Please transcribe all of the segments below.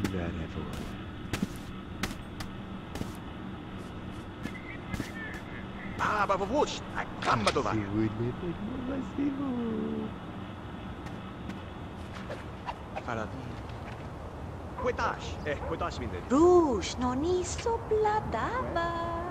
that ever. Ah, babush, acamba do vai. Fala. Cuetash, cuetash vinde. Rouge, non hi sobladava.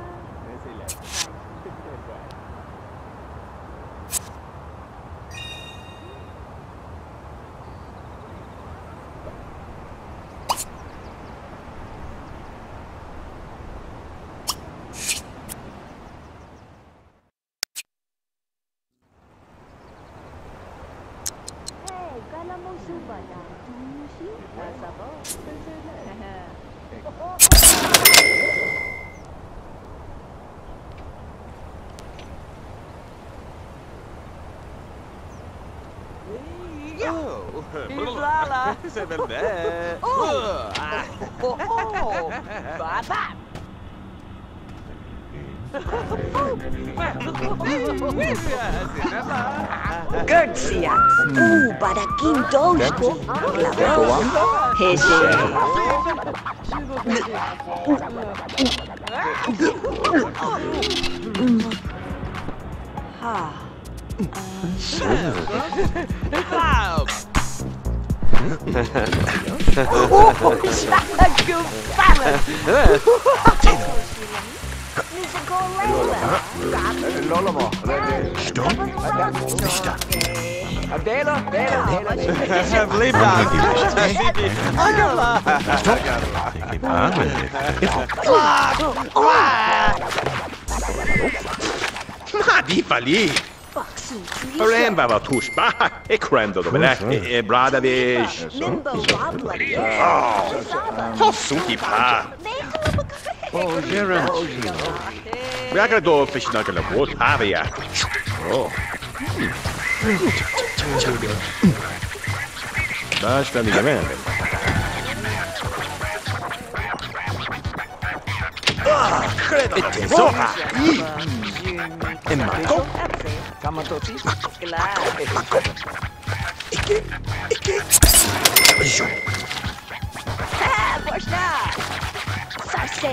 Islala. C'est verdade. Oh, baba. Gertsia, barakin doshki, glavo, heze. Ha. Lolamo. Stimmt? Nicht da. Dela. Bleib da. Ma di fali. Remba va tushba. E crendo dove lei e brada vish. Tossuki pa. Oh, Gerard. We are going to go fishing like a boat, have ya? Oh. Basta di grande. Ah, credo. E sopra. E Marco? Kamatoti. Claro. E che? Força! Sarse!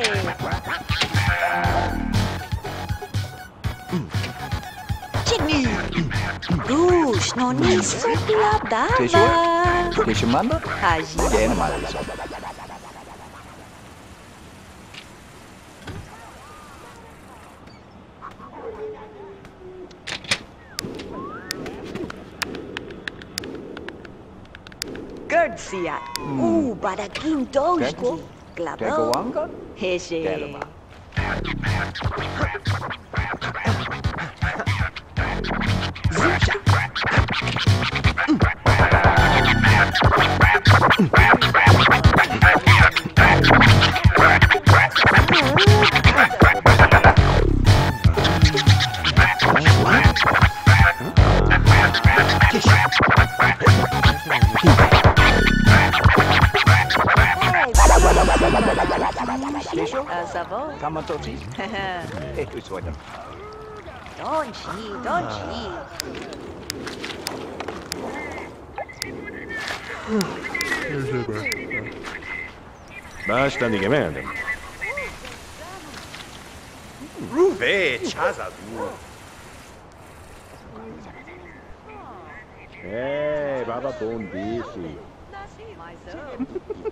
Chini! Rouge, non hi sobladava. Deixa manda? Haji. Gene mais. Gertsia, barakin doshki, glavo, Tegoanga? heze. Gelma. Savo? Kamatoti. Isso olha. Donchi. Basta di grande. Ruve, chaza du. Baba bom bicho.